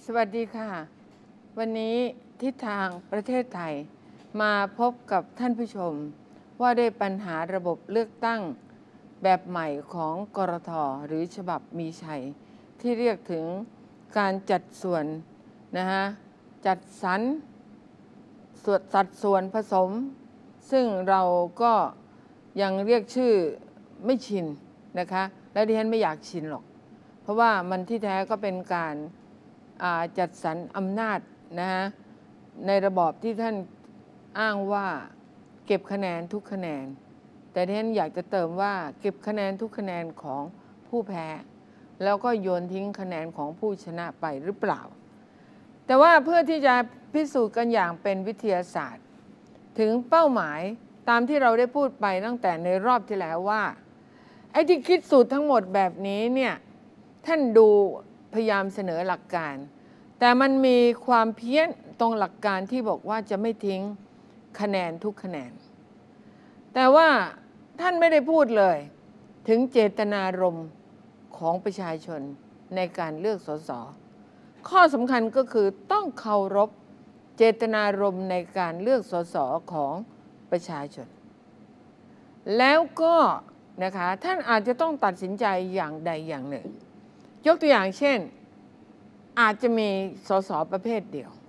สวัสดีค่ะวันนี้ทิศทางประเทศไทยมาพบกับท่านผู้ชมว่าด้วยปัญหาระบบเลือกตั้งแบบใหม่ของกรท.หรือฉบับมีชัยที่เรียกถึงการจัดส่วนจัดสรรสัดส่วนผสมซึ่งเราก็ยังเรียกชื่อไม่ชินนะคะและดิฉันไม่อยากชินหรอกเพราะว่ามันที่แท้ก็เป็นการจัดสรรอำนาจในระบอบที่ท่านอ้างว่าเก็บคะแนนทุกคะแนนแต่ที่ฉันอยากจะเติมว่าเก็บคะแนนทุกคะแนนของผู้แพ้แล้วก็โยนทิ้งคะแนนของผู้ชนะไปหรือเปล่าแต่ว่าเพื่อที่จะพิสูจน์กันอย่างเป็นวิทยาศาสตร์ถึงเป้าหมายตามที่เราได้พูดไปตั้งแต่ในรอบที่แล้วว่าไอ้ที่คิดสูตรทั้งหมดแบบนี้เนี่ยท่านดูพยายามเสนอหลักการแต่มันมีความเพี้ยนตรงหลักการที่บอกว่าจะไม่ทิ้งคะแนนทุกคะแนนแต่ว่าท่านไม่ได้พูดเลยถึงเจตนารมณ์ของประชาชนในการเลือกสสข้อสำคัญก็คือต้องเคารพเจตนารมณ์ในการเลือกสสของประชาชนแล้วก็นะคะท่านอาจจะต้องตัดสินใจอย่างใดอย่างหนึ่งยกตัวอย่างเช่นอาจจะมีสสประเภทเดียว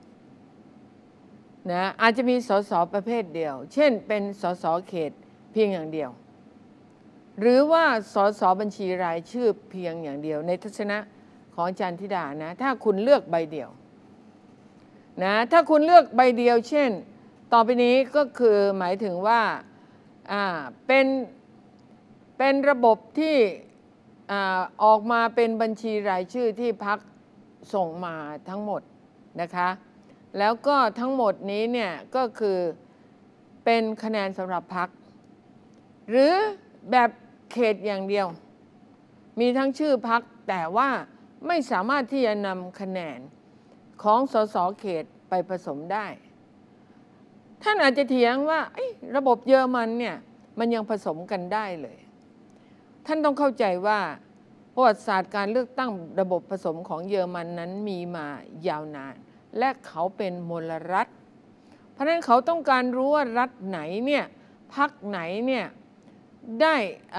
อาจจะมีสสประเภทเดียวเช่นเป็นสสเขตเพียงอย่างเดียวหรือว่าสสบัญชีรายชื่อเพียงอย่างเดียวในทัศนะของอาจารย์ธิดานะถ้าคุณเลือกใบเดียวถ้าคุณเลือกใบเดียวเช่นต่อไปนี้ก็คือหมายถึงว่าเป็นระบบที่ออกมาเป็นบัญชีรายชื่อที่พรรคส่งมาทั้งหมดนะคะแล้วก็ทั้งหมดนี้เนี่ยก็คือเป็นคะแนนสำหรับพรรคหรือแบบเขตอย่างเดียวมีทั้งชื่อพรรคแต่ว่าไม่สามารถที่จะนำคะแนนของสสเขตไปผสมได้ท่านอาจจะเถียงว่าระบบเยอรมันเนี่ยมันยังผสมกันได้เลยท่านต้องเข้าใจว่าประวัติศาสตร์การเลือกตั้งระบบผสมของเยอรมันนั้นมีมายาวนานและเขาเป็นมลรัฐเพราะฉะนั้นเขาต้องการรู้ว่ารัฐไหนเนี่ยพรรคไหนเนี่ยได้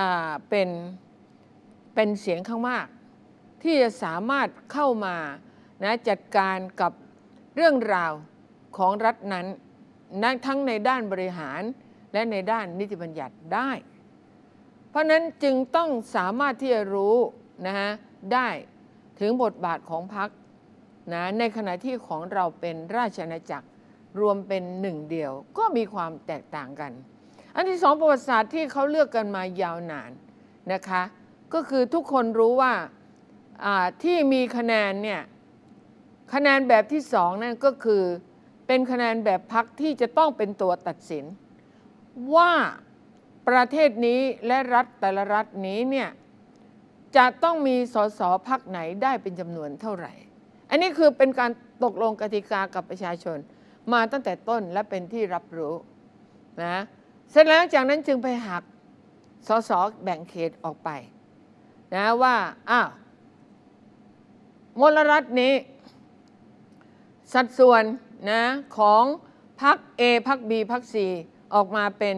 เป็นเสียงข้างมากที่จะสามารถเข้ามาจัดการกับเรื่องราวของรัฐนั้นทั้งในด้านบริหารและในด้านนิติบัญญัติได้เพราะนั้นจึงต้องสามารถที่จะรู้ได้ถึงบทบาทของพรรคในขณะที่ของเราเป็นราชอาณาจักรรวมเป็นหนึ่งเดียวก็มีความแตกต่างกันอันที่สองประวัติศาสตร์ที่เขาเลือกกันมายาวนานนะคะก็คือทุกคนรู้ว่าที่มีคะแนนเนี่ยคะแนนแบบที่สองนั่นก็คือเป็นคะแนนแบบพรรคที่จะต้องเป็นตัวตัดสินว่าประเทศนี้และรัฐแต่ละรัฐนี้เนี่ยจะต้องมีสสพรรคไหนได้เป็นจำนวนเท่าไหร่อันนี้คือเป็นการตกลงกติกากับประชาชนมาตั้งแต่ต้นและเป็นที่รับรู้เสร็จแล้วจากนั้นจึงไปหักสสแบ่งเขตออกไปว่ามลรัฐนี้สัดส่วนของพรรค A พรรค B พรรค C ออกมาเป็น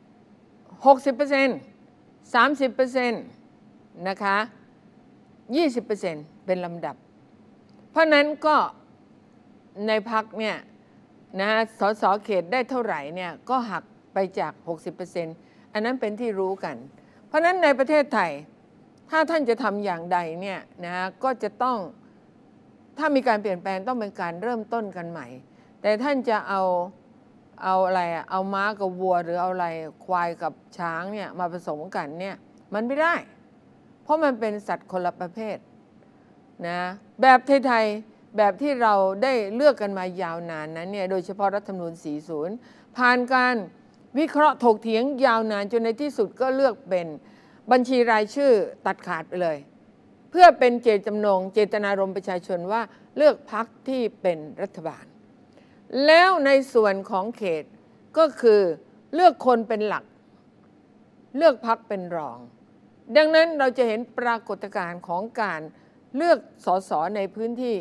60% 30% นะคะ 20% เป็นลำดับเพราะนั้นก็ในพรรคเนี่ยสสเขตได้เท่าไหร่เนี่ยก็หักไปจาก 60% อันนั้นเป็นที่รู้กันเพราะนั้นในประเทศไทยถ้าท่านจะทำอย่างใดเนี่ยก็จะต้องถ้ามีการเปลี่ยนแปลงต้องเป็นการเริ่มต้นกันใหม่แต่ท่านจะเอาอะไรเอาม้ากับวัวหรือเอาอะไรควายกับช้างเนี่ยมาผสมกันเนี่ยมันไม่ได้เพราะมันเป็นสัตว์คนละประเภทแบบไทยๆแบบที่เราได้เลือกกันมายาวนานนั้นเนี่ยโดยเฉพาะรัฐธรรมนูญ 40 ผ่านการวิเคราะห์ถกเถียงยาวนานจนในที่สุดก็เลือกเป็นบัญชีรายชื่อตัดขาดไปเลยเพื่อเป็นเจตนารมณ์ประชาชนว่าเลือกพรรคที่เป็นรัฐบาลแล้วในส่วนของเขตก็คือเลือกคนเป็นหลักเลือกพรรคเป็นรองดังนั้นเราจะเห็นปรากฏการณ์ของการเลือกสสในพื้นที่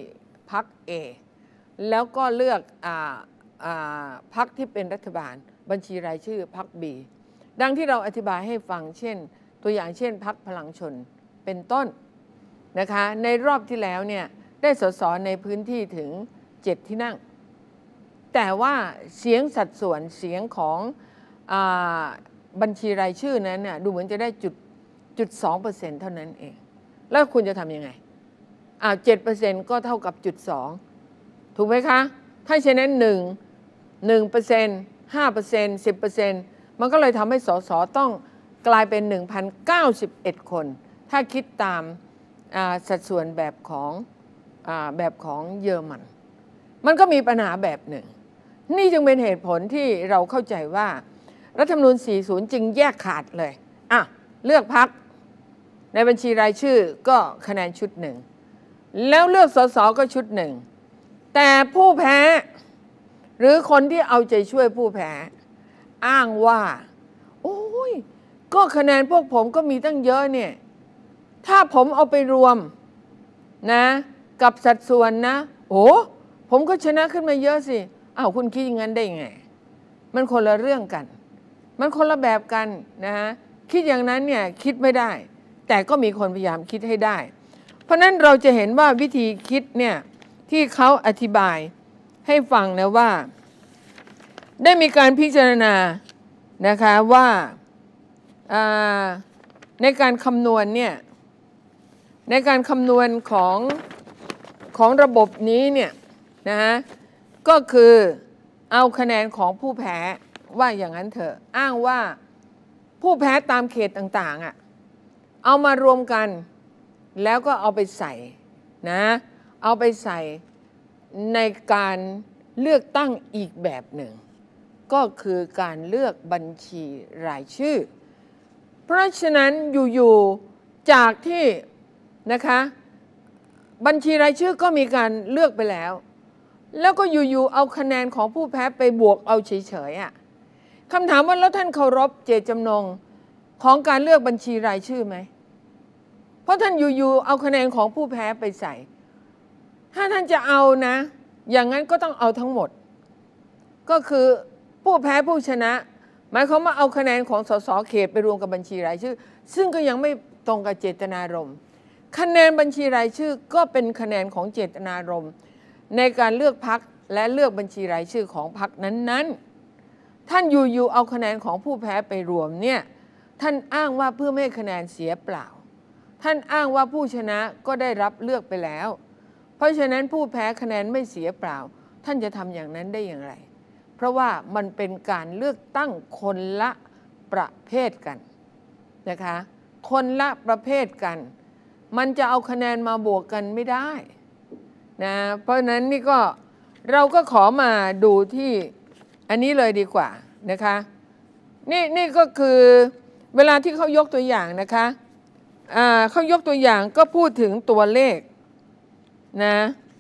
พรรค A แล้วก็เลือกพรรคที่เป็นรัฐบาลบัญชีรายชื่อพรรค B ดังที่เราอธิบายให้ฟังเช่นตัวอย่างเช่นพรรคพลังชนเป็นต้นนะคะในรอบที่แล้วเนี่ยได้สสในพื้นที่ถึง7ที่นั่งแต่ว่าเสียงสัดส่วนเสียงของบัญชีรายชื่อนั้นเนี่ยดูเหมือนจะได้0.2% เท่านั้นเองแล้วคุณจะทำยังไง7% ก็เท่ากับ0.2ถูกไหมคะถ้าเช่นนั้น1% 5% 10% มันก็เลยทำให้สสต้องกลายเป็น 1,091 คนถ้าคิดตามสัดส่วนแบบของเยอรมันก็มีปัญหาแบบหนึ่งนี่จึงเป็นเหตุผลที่เราเข้าใจว่ารัฐธรรมนูญ 40 จึงแยกขาดเลยเลือกพรรคในบัญชีรายชื่อก็คะแนนชุดหนึ่งแล้วเลือกสสก็ชุดหนึ่งแต่ผู้แพ้หรือคนที่เอาใจช่วยผู้แพ้อ้างว่าโอ้ยก็คะแนนพวกผมก็มีตั้งเยอะเนี่ยถ้าผมเอาไปรวมนะกับสัดส่วนนะผมก็ชนะขึ้นมาเยอะสิคุณคิดอย่างนั้นได้ไงมันคนละเรื่องกันมันคนละแบบกันนะฮะคิดอย่างนั้นเนี่ยคิดไม่ได้แต่ก็มีคนพยายามคิดให้ได้เพราะนั้นเราจะเห็นว่าวิธีคิดเนี่ยที่เขาอธิบายให้ฟังนะว่าได้มีการพิจารณานะคะว่าในการคำนวณเนี่ยในการคำนวณของระบบนี้เนี่ยนะฮะก็คือเอาคะแนนของผู้แพ้ว่าอย่างนั้นเถอะอ้างว่าผู้แพ้ตามเขตต่างๆเอามารวมกันแล้วก็เอาไปใส่นะเอาไปใส่ในการเลือกตั้งอีกแบบหนึ่งก็คือการเลือกบัญชีรายชื่อเพราะฉะนั้นอยู่ๆจากที่นะคะบัญชีรายชื่อก็มีการเลือกไปแล้วก็อยู่ๆเอาคะแนนของผู้แพ้ไปบวกเอาเฉยๆคำถามว่าแล้วท่านเคารพเจตจำนงของการเลือกบัญชีรายชื่อไหมเพราะท่านอยู่ๆเอาคะแนนของผู้แพ้ไปใส่ถ้าท่านจะเอานะอย่างนั้นก็ต้องเอาทั้งหมดก็คือผู้แพ้ผู้ชนะหมายความว่าเอาคะแนนของสสเขตไปรวมกับบัญชีรายชื่อซึ่งก็ยังไม่ตรงกับเจตนารมณ์คะแนนบัญชีรายชื่อก็เป็นคะแนนของเจตนารมณ์ในการเลือกพรรคและเลือกบัญชีรายชื่อของพรรคนั้นๆท่านอยู่เอาคะแนนของผู้แพ้ไปรวมเนี่ยท่านอ้างว่าเพื่อไม่ให้คะแนนเสียเปล่าท่านอ้างว่าผู้ชนะก็ได้รับเลือกไปแล้วเพราะฉะนั้นผู้แพ้คะแนนไม่เสียเปล่าท่านจะทำอย่างนั้นได้อย่างไรเพราะว่ามันเป็นการเลือกตั้งคนละประเภทกันนะคะคนละประเภทกันมันจะเอาคะแนนมาบวกกันไม่ได้นะเพราะฉะนั้นนี่ก็เราก็ขอมาดูที่อันนี้เลยดีกว่านะคะนี่ก็คือเวลาที่เขายกตัวอย่างนะคะเขายกตัวอย่างก็พูดถึงตัวเลขนะ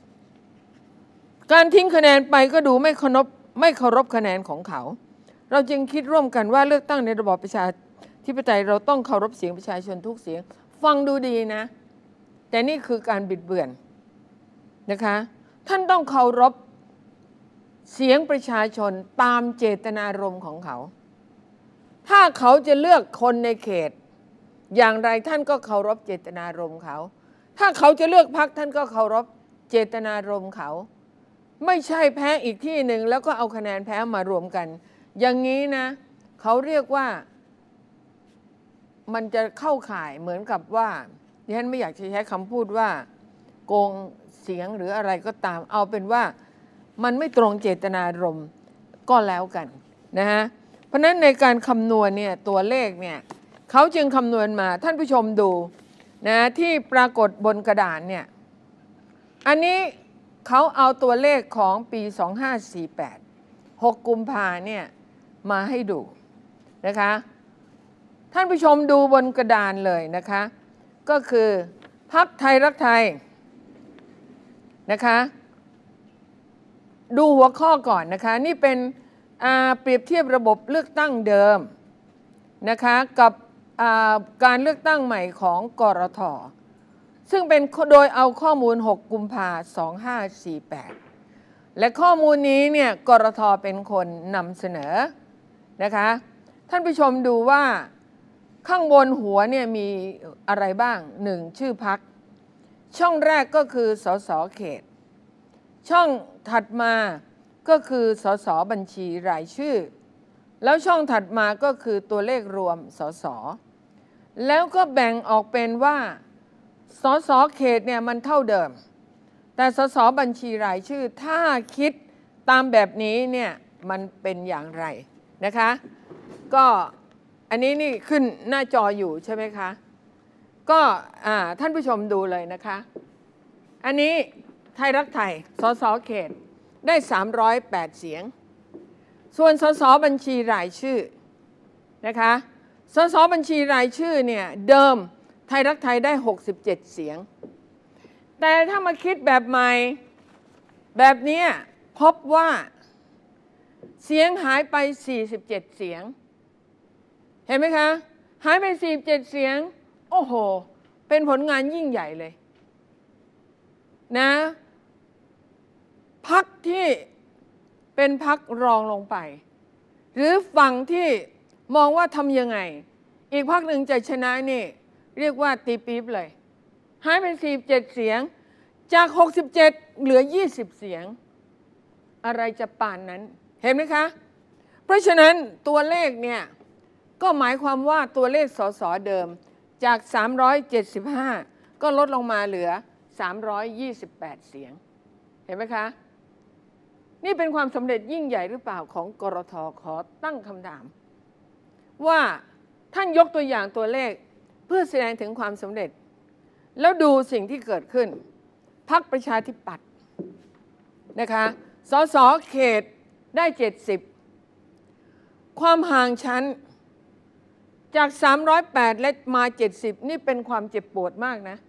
การทิ้งคะแนนไปก็ดูไม่เคารพคะแนนของเขาเราจึงคิดร่วมกันว่าเลือกตั้งในระบอบประชาธิปไตยเราต้องเคารพเสียงประชาชนทุกเสียงฟังดูดีนะแต่นี่คือการบิดเบือนนะคะท่านต้องเคารพเสียงประชาชนตามเจตนารมณ์ของเขาถ้าเขาจะเลือกคนในเขตอย่างไรท่านก็เคารพเจตนารมณ์เขาถ้าเขาจะเลือกพรรคท่านก็เคารพเจตนารมณ์เขาไม่ใช่แพ้อีกที่หนึ่งแล้วก็เอาคะแนนแพ้มารวมกันอย่างนี้นะเขาเรียกว่ามันจะเข้าข่ายเหมือนกับว่าดิฉันไม่อยากจะใช้คำพูดว่าโกงเสียงหรืออะไรก็ตามเอาเป็นว่ามันไม่ตรงเจตนารมณ์ก็แล้วกันนะฮะเพราะฉะนั้นในการคำนวณเนี่ยตัวเลขเนี่ยเขาจึงคำนวณมาท่านผู้ชมดูนะที่ปรากฏบนกระดานเนี่ยอันนี้เขาเอาตัวเลขของปี2548 6 กุมภาเนี่ยมาให้ดูนะคะท่านผู้ชมดูบนกระดานเลยนะคะก็คือพรรคไทยรักไทยนะคะดูหัวข้อก่อนนะคะนี่เป็นเปรียบเทียบระบบเลือกตั้งเดิมนะคะกับการเลือกตั้งใหม่ของกรทซึ่งเป็นโดยเอาข้อมูล 6 กุมภาพันธ์ 2548 และข้อมูลนี้เนี่ยกรท.เป็นคนนำเสนอนะคะท่านผู้ชมดูว่าข้างบนหัวเนี่ยมีอะไรบ้าง 1. ชื่อพรรคช่องแรกก็คือสสเขตช่องถัดมาก็คือสสบัญชีรายชื่อแล้วช่องถัดมาก็คือตัวเลขรวมสสแล้วก็แบ่งออกเป็นว่าสสเขตเนี่ยมันเท่าเดิมแต่สสบัญชีรายชื่อถ้าคิดตามแบบนี้เนี่ยมันเป็นอย่างไรนะคะก็อันนี้นี่ขึ้นหน้าจออยู่ใช่ไหมคะก็ท่านผู้ชมดูเลยนะคะอันนี้ไทยรักไทยสสเขตได้308เสียงส่วนสสบัญชีรายชื่อนะคะสสบัญชีรายชื่อเนี่ยเดิมไทยรักไทยได้67เสียงแต่ถ้ามาคิดแบบใหม่แบบนี้พบว่าเสียงหายไป47เสียงเห็นไหมคะหายไป47เสียงโอ้โหเป็นผลงานยิ่งใหญ่เลยนะพรรคที่เป็นพรรครองลงไปหรือฝั่งที่มองว่าทำยังไงอีกพรรคหนึ่งจะชนะนี่เรียกว่าตีปี๊บเลยหายไป47เสียงจาก67เหลือ20เสียงอะไรจะป่านนั้นเห็นไหมคะเพราะฉะนั้นตัวเลขเนี่ยก็หมายความว่าตัวเลขสสเดิมจาก375ก็ลดลงมาเหลือ328เสียงเห็นไหมคะนี่เป็นความสำเร็จยิ่งใหญ่หรือเปล่าของกรท.ขอตั้งคำถามว่าท่านยกตัวอย่างตัวเลขเพื่อแสดงถึงความสำเร็จแล้วดูสิ่งที่เกิดขึ้นพรรคประชาธิปัตย์นะคะสสเขตได้70ความห่างชั้นจาก308และมา70นี่เป็นความเจ็บปวดมากนะ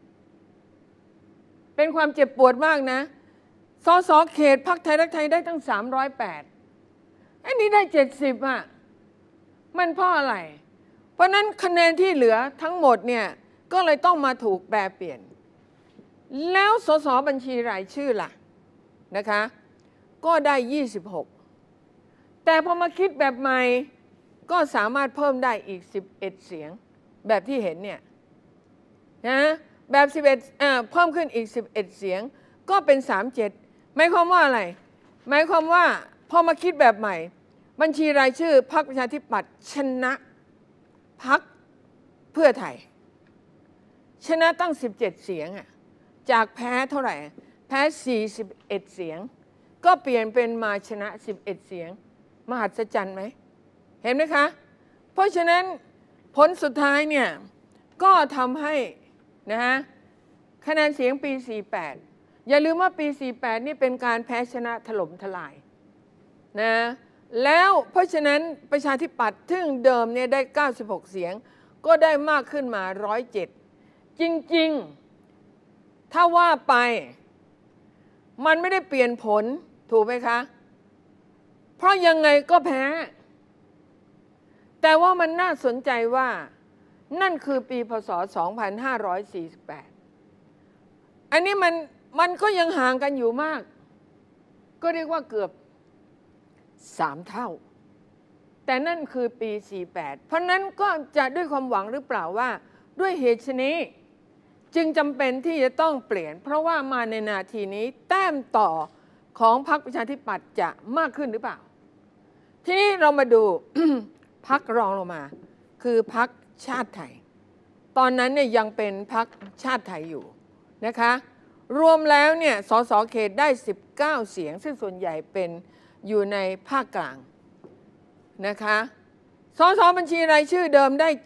เป็นความเจ็บปวดมากนะสสเขตพรรคไทยรักไทยได้ตั้ง308อันนี้ได้70อ่ะมันเพราะอะไรเพราะนั้นคะแนนที่เหลือทั้งหมดเนี่ยก็เลยต้องมาถูกแปรเปลี่ยนแล้วสสบัญชีรายชื่อล่ะนะคะก็ได้26แต่พอมาคิดแบบใหม่ก็สามารถเพิ่มได้อีก11เสียงแบบที่เห็นเนี่ยนะแบบ11เพิ่มขึ้นอีก11เสียงก็เป็น37หมายความว่าอะไรหมายความว่าพอมาคิดแบบใหม่บัญชีรายชื่อพรรคประชาธิปัตย์ชนะพรรคเพื่อไทยชนะตั้ง17เสียงอ่ะจากแพ้เท่าไหร่แพ้41เสียงก็เปลี่ยนเป็นมาชนะ11เสียงมหัศจรรย์ไหมเห็นไหมคะเพราะฉะนั้นผลสุดท้ายเนี่ยก็ทำให้นะฮะคะแนนเสียงปี48อย่าลืมว่าปี48นี่เป็นการแพ้ชนะถล่มทลายนะแล้วเพราะฉะนั้นประชาธิปัตย์ซึ่งเดิมเนี่ยได้96เสียงก็ได้มากขึ้นมา107จริงๆถ้าว่าไปมันไม่ได้เปลี่ยนผลถูกไหมคะเพราะยังไงก็แพ้แต่ว่ามันน่าสนใจว่านั่นคือปีพศ2548อันนี้มันก็ยังห่างกันอยู่มากก็เรียกว่าเกือบ3เท่าแต่นั่นคือปี48เพราะนั้นก็จะด้วยความหวังหรือเปล่าว่าด้วยเหตุนี้จึงจำเป็นที่จะต้องเปลี่ยนเพราะว่ามาในนาทีนี้แต้มต่อของพรรคประชาธิปัตย์จะมากขึ้นหรือเปล่าทีนี้เรามาดู พรรครองลงมาคือพรรคชาติไทยตอนนั้นเนี่ยยังเป็นพรรคชาติไทยอยู่นะคะรวมแล้วเนี่ยสสเขตได้19เสียงซึ่งส่วนใหญ่เป็นอยู่ในภาคกลางนะคะสสบัญชีรายชื่อเดิมได้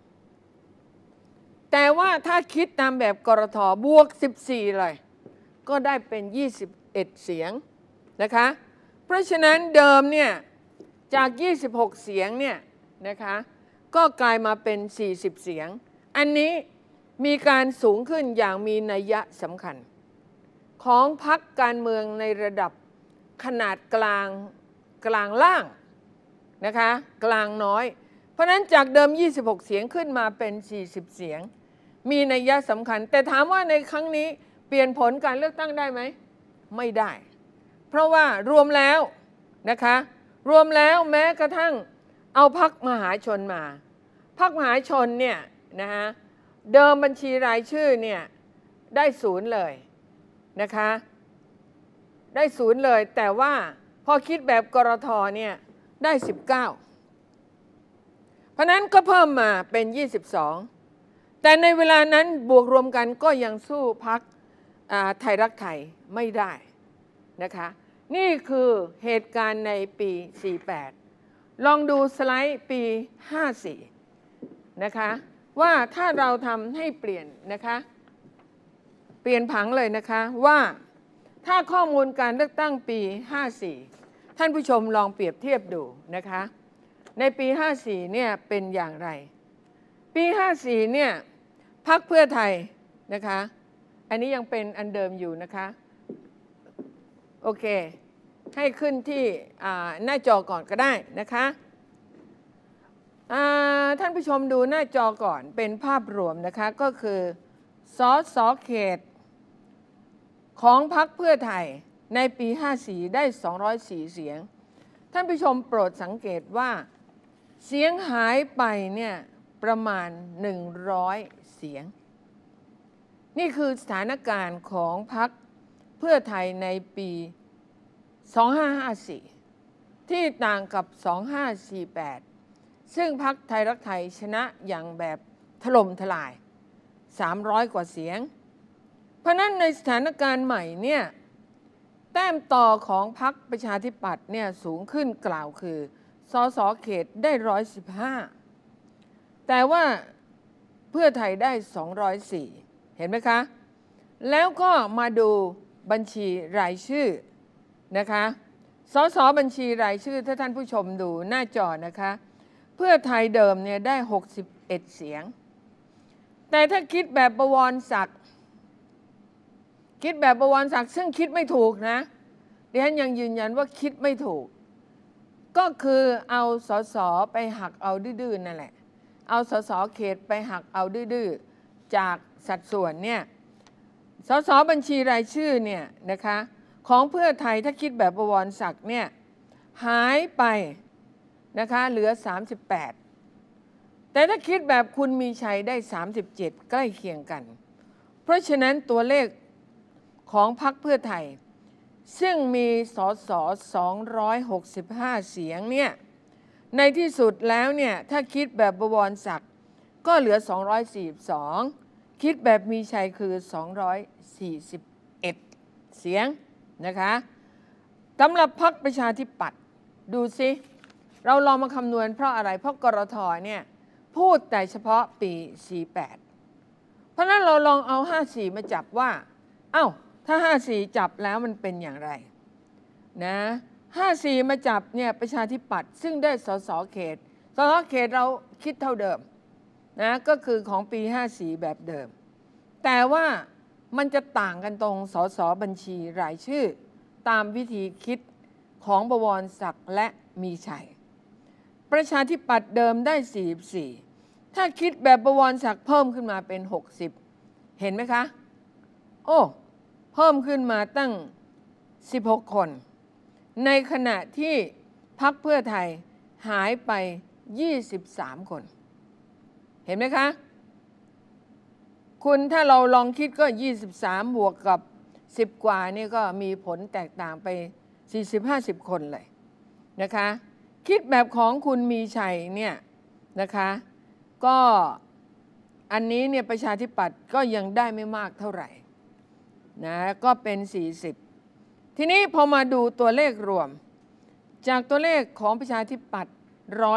7แต่ว่าถ้าคิดตามแบบกรท.บวก14เลยก็ได้เป็น21เสียงนะคะเพราะฉะนั้นเดิมเนี่ยจาก26เสียงเนี่ยนะคะก็กลายมาเป็น40เสียงอันนี้มีการสูงขึ้นอย่างมีนัยยะสำคัญของพรรคการเมืองในระดับขนาดกลางล่างนะคะกลางน้อยเพราะนั้นจากเดิม26เสียงขึ้นมาเป็น40เสียงมีนัยยะสำคัญแต่ถามว่าในครั้งนี้เปลี่ยนผลการเลือกตั้งได้ไหมไม่ได้เพราะว่ารวมแล้วนะคะรวมแล้วแม้กระทั่งเอาพรรคมหาชนมาพรรคมหาชนเนี่ยนะฮะเดิมบัญชีรายชื่อเนี่ยได้0เลยนะคะได้0เลยแต่ว่าพอคิดแบบกรทเนี่ยได้19เพราะนั้นก็เพิ่มมาเป็น22แต่ในเวลานั้นบวกรวมกันก็ยังสู้พรรคไทยรักไทยไม่ได้นะคะนี่คือเหตุการณ์ในปี48ลองดูสไลด์ปี54นะคะว่าถ้าเราทำให้เปลี่ยนนะคะเปลี่ยนผังเลยนะคะว่าถ้าข้อมูลการเลือกตั้งปี54ท่านผู้ชมลองเปรียบเทียบดูนะคะในปี54เนี่ยเป็นอย่างไรปี54เนี่ยพรรคเพื่อไทยนะคะอันนี้ยังเป็นอันเดิมอยู่นะคะโอเคให้ขึ้นที่หน้าจอก่อนก็ได้นะคะท่านผู้ชมดูหน้าจอก่อนเป็นภาพรวมนะคะก็คือสสเขตของพรรคเพื่อไทยในปี54ได้204เสียงท่านผู้ชมโปรดสังเกตว่าเสียงหายไปเนี่ยประมาณ100เสียงนี่คือสถานการณ์ของพรรคเพื่อไทยในปี2554ที่ต่างกับ2548ซึ่งพรรคไทยรักไทยชนะอย่างแบบถล่มทลาย300กว่าเสียงเพราะนั้นในสถานการณ์ใหม่เนี่ยแต้มต่อของพรรคประชาธิปัตย์เนี่ยสูงขึ้นกล่าวคือสสเขตได้115แต่ว่าเพื่อไทยได้204เห็นไหมคะแล้วก็มาดูบัญชีรายชื่อนะคะสสบัญชีรายชื่อถ้าท่านผู้ชมดูหน้าจอนะคะเพื่อไทยเดิมเนี่ยได้61เสียงแต่ถ้าคิดแบบบวรศักดิ์ซึ่งคิดไม่ถูกนะดิฉันยังยืนยันว่าคิดไม่ถูกก็คือเอาสสไปหักเอาดื้อๆนั่นแหละเอาสสเขตไปหักเอาดื้อๆจากสัดส่วนเนี่ยสสบัญชีรายชื่อเนี่ยนะคะของเพื่อไทยถ้าคิดแบบบวรศักดิ์เนี่ยหายไปนะคะเหลือ38แต่ถ้าคิดแบบคุณมีชัยได้37ใกล้เคียงกันเพราะฉะนั้นตัวเลขของพรรคเพื่อไทยซึ่งมีสส265เสียงเนี่ยในที่สุดแล้วเนี่ยถ้าคิดแบบบวรศักดิ์ก็เหลือ242คิดแบบมีชัยคือ241เสียงนะคะสำหรับพรรคประชาธิปัตย์ดูสิเราลองมาคำนวณเพราะอะไรเพราะกรท.เนี่ยพูดแต่เฉพาะปี48เพราะนั้นเราลองเอา54มาจับว่าเอ้าถ้า54จับแล้วมันเป็นอย่างไรนะ54มาจับเนี่ยประชาธิปัตย์ซึ่งได้สสเขตเราคิดเท่าเดิมนะก็คือของปี54แบบเดิมแต่ว่ามันจะต่างกันตรงสสบัญชีรายชื่อตามวิธีคิดของบวรศักดิ์และมีชัยประชาธิปัตย์เดิมได้44ถ้าคิดแบบบวรศักดิ์เพิ่มขึ้นมาเป็น60เห็นไหมคะโอ้เพิ่มขึ้นมาตั้ง16คนในขณะที่พรรคเพื่อไทยหายไป23คนเห็นไหมคะคุณถ้าเราลองคิดก็23บวกกับ10กว่านี่ก็มีผลแตกต่างไป40-50คนเลยนะคะคิดแบบของคุณมีชัยเนี่ยนะคะก็อันนี้เนี่ยประชาธิปัตย์ก็ยังได้ไม่มากเท่าไหร่นะก็เป็น40ทีนี้พอมาดูตัวเลขรวมจากตัวเลขของประชาธิปัตย์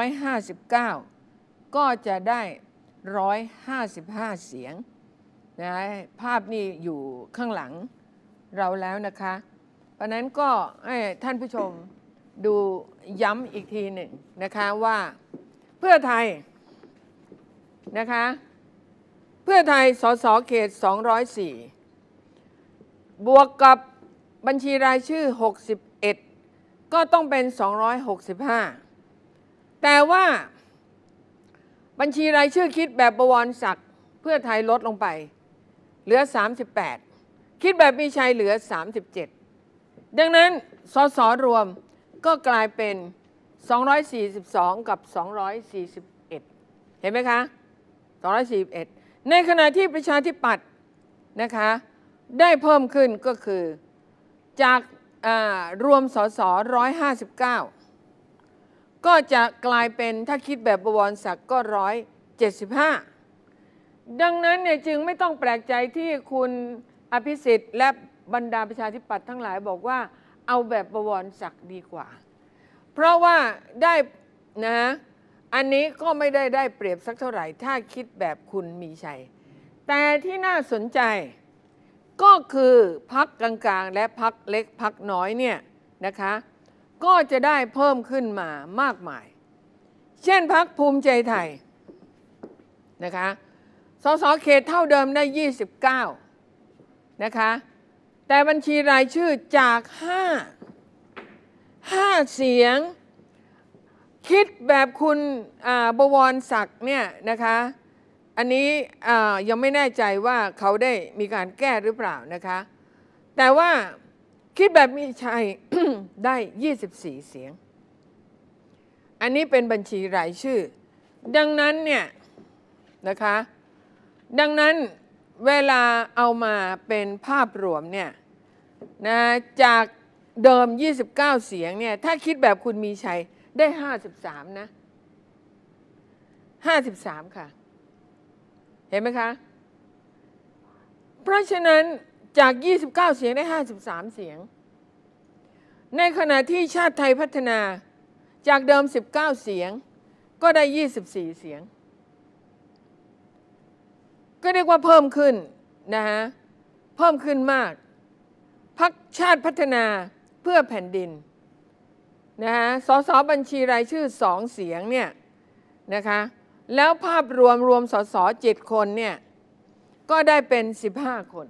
159ก็จะได้155เสียงนะภาพนี้อยู่ข้างหลังเราแล้วนะคะเพราะนั้นก็ให้ท่านผู้ชมดูย้ำอีกทีหนึ่งนะคะว่าเพื่อไทยนะคะเพื่อไทยสสเขต204บวกกับบัญชีรายชื่อ61ก็ต้องเป็น265แต่ว่าบัญชีรายชื่อคิดแบบบวรศักดิ์เพื่อไทยลดลงไปเหลือ38คิดแบบมีชัยเหลือ37ดังนั้นสสรวมก็กลายเป็น242กับ241เห็นไหมคะ241ในขณะที่ประชาธิปัตย์นะคะได้เพิ่มขึ้นก็คือจากรวมสส159ก็จะกลายเป็นถ้าคิดแบบบวรศักดิ์ก็175ดังนั้นเนี่ยจึงไม่ต้องแปลกใจที่คุณอภิสิทธิ์และบรรดาประชาธิปัตย์ทั้งหลายบอกว่าเอาแบบบวรศักดิ์ดีกว่าเพราะว่าได้นะอันนี้ก็ไม่ได้เปรียบสักเท่าไหร่ถ้าคิดแบบคุณมีชัยแต่ที่น่าสนใจก็คือพรรคกลางๆและพรรคเล็กพรรคน้อยเนี่ยนะคะก็จะได้เพิ่มขึ้นมามากมายเช่นพรรคภูมิใจไทยนะคะสสเขตเท่าเดิมได้29นะคะแต่บัญชีรายชื่อจาก5เสียงคิดแบบคุณบวรศักดิ์เนี่ยนะคะอันนี้ยังไม่แน่ใจว่าเขาได้มีการแก้หรือเปล่านะคะแต่ว่าคิดแบบมีชัย ได้24เสียงอันนี้เป็นบัญชีรายชื่อดังนั้นเนี่ยนะคะดังนั้นเวลาเอามาเป็นภาพรวมเนี่ยนะจากเดิม29เสียงเนี่ยถ้าคิดแบบคุณมีชัยได้53นะ53ค่ะเห็นไหมคะเพราะฉะนั้นจาก29เสียงได้53เสียงในขณะที่ชาติไทยพัฒนาจากเดิม19เสียงก็ได้24เสียงก็เรียกว่าเพิ่มขึ้นนะฮะเพิ่มขึ้นมากพรรคชาติพัฒนาเพื่อแผ่นดินนะฮะสสบัญชีรายชื่อ2เสียงเนี่ยนะคะแล้วภาพรวมสส7คนเนี่ยก็ได้เป็น15คน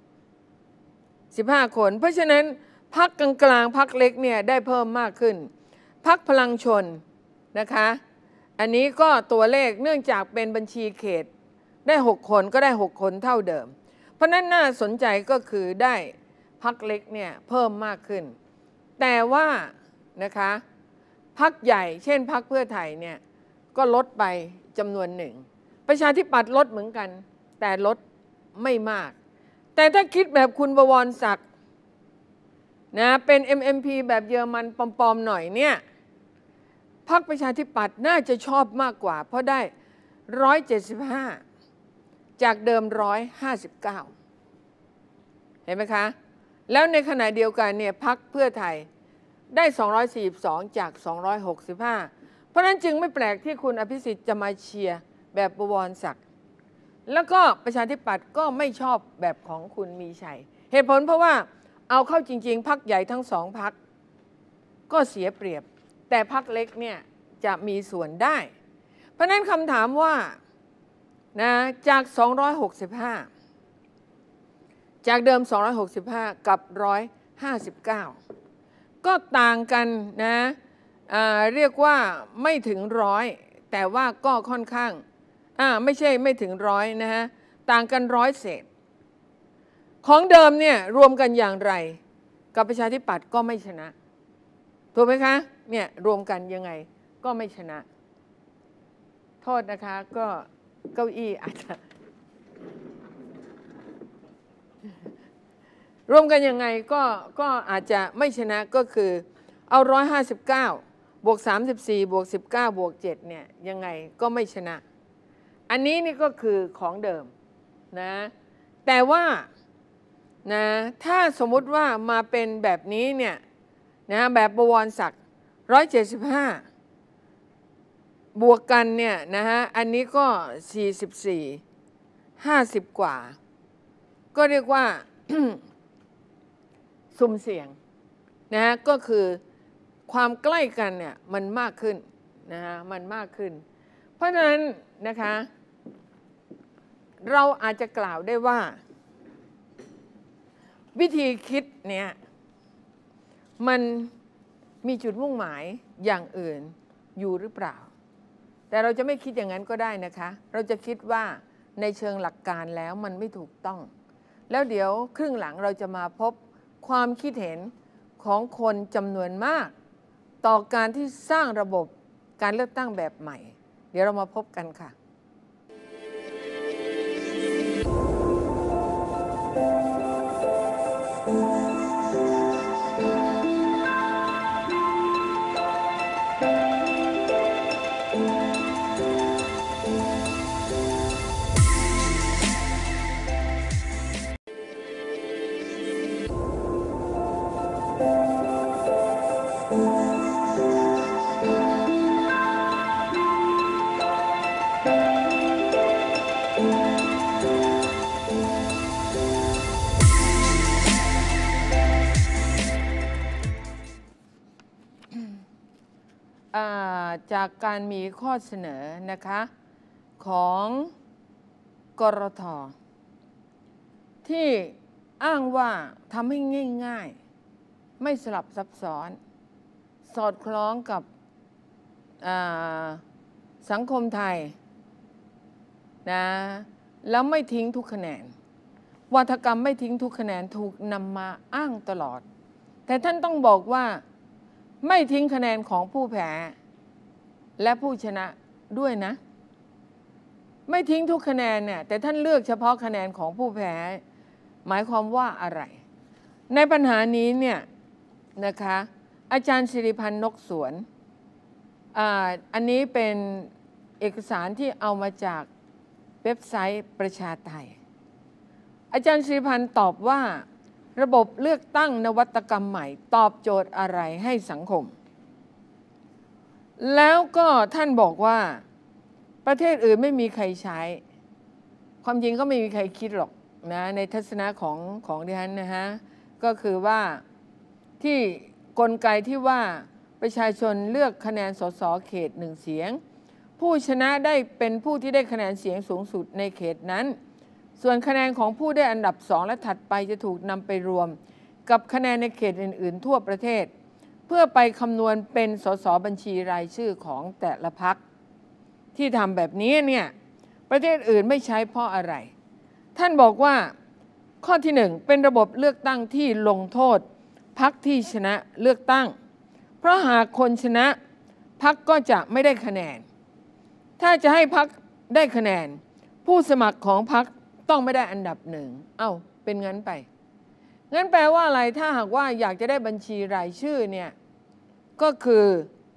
เพราะฉะนั้นพรรคกลางพรรคเล็กเนี่ยได้เพิ่มมากขึ้นพรรคพลังชนนะคะอันนี้ก็ตัวเลขเนื่องจากเป็นบัญชีเขตได้6คนก็ได้6คนเท่าเดิมเพราะนั้นน่าสนใจก็คือได้พรรคเล็กเนี่ยเพิ่มมากขึ้นแต่ว่านะคะพรรคใหญ่เช่นพรรคเพื่อไทยเนี่ยก็ลดไปจำนวนหนึ่งประชาธิปัตย์ลดเหมือนกันแต่ลดไม่มากแต่ถ้าคิดแบบคุณบวรศักดิ์นะเป็น MMP แบบเยอรมันปลอมๆหน่อยเนี่ยพรรคประชาธิปัตย์น่าจะชอบมากกว่าเพราะได้175จากเดิม159เห็นไหมคะแล้วในขณะเดียวกันเนี่ยพรรคเพื่อไทยได้242จาก265เพราะนั้นจึงไม่แปลกที่คุณอภิสิทธิ์จะมาเชียร์แบบบวรศักดิ์แล้วก็ประชาธิปัตย์ก็ไม่ชอบแบบของคุณมีชัยเหตุผลเพราะว่าเอาเข้าจริงๆพรรคใหญ่ทั้ง2พรรคก็เสียเปรียบแต่พรรคเล็กเนี่ยจะมีส่วนได้เพราะนั้นคำถามว่านะจาก265จากเดิม265กับ159ก็ต่างกันนะเรียกว่าไม่ถึง100แต่ว่าก็ค่อนข้างไม่ใช่ไม่ถึง100นะฮะต่างกัน100เศษของเดิมเนี่ยรวมกันอย่างไรกับประชาธิปัตย์ก็ไม่ชนะถูกไหมคะเนี่ยรวมกันยังไงก็ไม่ชนะโทษนะคะก็เก้าอี้อาจจะรวมกันยังไงก็อาจจะไม่ชนะก็คือเอา159บวก34บวก19บวก7เนี่ยยังไงก็ไม่ชนะอันนี้นี่ก็คือของเดิมนะแต่ว่านะถ้าสมมุติว่ามาเป็นแบบนี้เนี่ยนะแบบบวรศักดิ์175บวกกันเนี่ยนะฮะอันนี้ก็44 50กว่าก็เรียกว่า สุ่มเสี่ยงนะฮะก็คือความใกล้กันเนี่ยมันมากขึ้นนะฮะมันมากขึ้นเพราะฉะนั้นนะคะเราอาจจะกล่าวได้ว่าวิธีคิดเนี่ยมันมีจุดมุ่งหมายอย่างอื่นอยู่หรือเปล่าแต่เราจะไม่คิดอย่างนั้นก็ได้นะคะเราจะคิดว่าในเชิงหลักการแล้วมันไม่ถูกต้องแล้วเดี๋ยวครึ่งหลังเราจะมาพบความคิดเห็นของคนจำนวนมากต่อการที่สร้างระบบการเลือกตั้งแบบใหม่เดี๋ยวเรามาพบกันค่ะจากการมีข้อเสนอนะคะของกรท.ที่อ้างว่าทำให้ง่ายๆไม่สลับซับซ้อนสอดคล้องกับสังคมไทยนะแล้วไม่ทิ้งทุกคะแนนวาทกรรมไม่ทิ้งทุกคะแนนถูกนำมาอ้างตลอดแต่ท่านต้องบอกว่าไม่ทิ้งคะแนนของผู้แพ้และผู้ชนะด้วยนะไม่ทิ้งทุกคะแนนเนี่ยแต่ท่านเลือกเฉพาะคะแนนของผู้แพ้หมายความว่าอะไรในปัญหานี้เนี่ยนะคะอาจารย์สิริพันธ์นกสวนอันนี้เป็นเอกสารที่เอามาจากเว็บไซต์ประชาไทยอาจารย์สิริพันธ์ตอบว่าระบบเลือกตั้งนวัตกรรมใหม่ตอบโจทย์อะไรให้สังคมแล้วก็ท่านบอกว่าประเทศอื่นไม่มีใครใช้ความจริงก็ไม่มีใครคิดหรอกนะในทัศนะของดิฉันนะฮะก็คือว่าที่กลไกที่ว่าประชาชนเลือกคะแนนสสเขต1เสียงผู้ชนะได้เป็นผู้ที่ได้คะแนนเสียงสูงสุดในเขตนั้นส่วนคะแนนของผู้ได้อันดับ2และถัดไปจะถูกนำไปรวมกับคะแนนในเขตอื่นๆทั่วประเทศเพื่อไปคำนวณเป็นสสบัญชีรายชื่อของแต่ละพรรคที่ทำแบบนี้เนี่ยประเทศอื่นไม่ใช้เพราะอะไรท่านบอกว่าข้อที่1เป็นระบบเลือกตั้งที่ลงโทษพรรคที่ชนะเลือกตั้งเพราะหากคนชนะพรรคก็จะไม่ได้คะแนนถ้าจะให้พรรคได้คะแนนผู้สมัครของพรรคต้องไม่ได้อันดับ1เป็นงั้นไปงั้นแปลว่าอะไรถ้าหากว่าอยากจะได้บัญชีรายชื่อเนี่ยก็คือ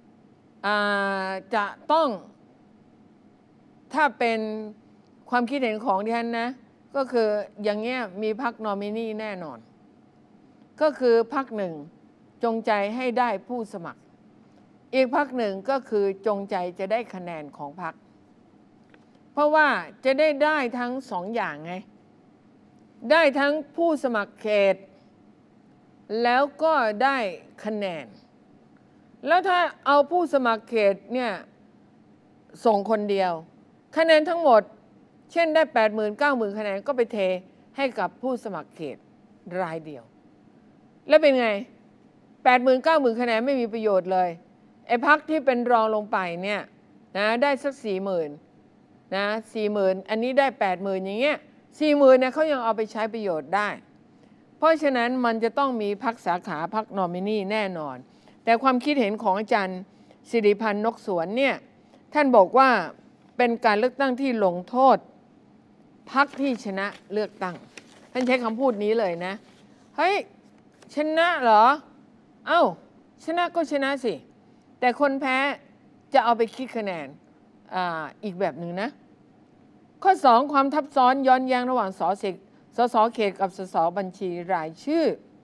จะต้องถ้าเป็นความคิดเห็นของดิฉันนะก็คืออย่างเงี้ยมีพรรคนอมินีแน่นอนก็คือพรรคหนึ่งจงใจให้ได้ผู้สมัครอีกพรรคหนึ่งก็คือจงใจจะได้คะแนนของพรรคเพราะว่าจะได้ทั้งสองอย่างไงได้ทั้งผู้สมัครเขตแล้วก็ได้คะแนนแล้วถ้าเอาผู้สมัครเขตเนี่ยส่งคนเดียวคะแนนทั้งหมดเช่นได้ 80,000 90,000 คะแนนก็ไปเทให้กับผู้สมัครเขตรายเดียวแล้วเป็นไง 80,000 90,000 คะแนนไม่มีประโยชน์เลยไอ้พรรคที่เป็นรองลงไปเนี่ยนะได้สัก 40,000 นะ 40,000 อันนี้ได้ 80,000 อย่างเงี้ย 40,000 เนี่ยเขายังเอาไปใช้ประโยชน์ได้เพราะฉะนั้นมันจะต้องมีพรรคสาขาพรรคนอมินีแน่นอนแต่ความคิดเห็นของอาจารย์สิริพันธ์นกสวนเนี่ยท่านบอกว่าเป็นการเลือกตั้งที่ลงโทษพรรคที่ชนะเลือกตั้งท่านใช้คำพูดนี้เลยนะเฮ้ยชนะเหรอชนะก็ชนะสิแต่คนแพ้จะเอาไปคิดคะแนนอีกแบบหนึ่งนะข้อ2ความทับซ้อนย้อนแย้งระหว่างสสเขตกับสสบัญชีรายชื่อ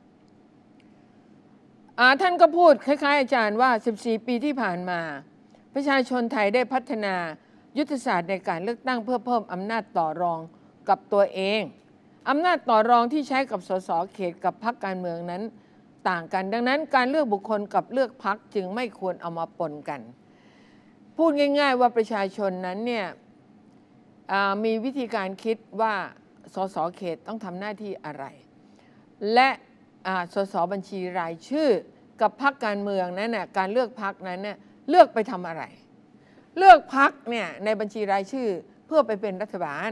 ท่านก็พูดคล้ายๆอาจารย์ว่า14 ปีที่ผ่านมาประชาชนไทยได้พัฒนายุทธศาสตร์ในการเลือกตั้งเพื่อเพิ่มอำนาจต่อรองกับตัวเองอำนาจต่อรองที่ใช้กับสสเขตกับพรรคการเมืองนั้นต่างกันดังนั้นการเลือกบุคคลกับเลือกพรรคจึงไม่ควรเอามาปนกันพูดง่ายๆว่าประชาชนนั้นเนี่ยมีวิธีการคิดว่าสสเขตต้องทำหน้าที่อะไรและสสบัญชีรายชื่อกับพรรคการเมืองนั้นน่ะการเลือกพรรคนั้นเนี่ยเลือกไปทำอะไรเลือกพรรคเนี่ยในบัญชีรายชื่อเพื่อไปเป็นรัฐบาล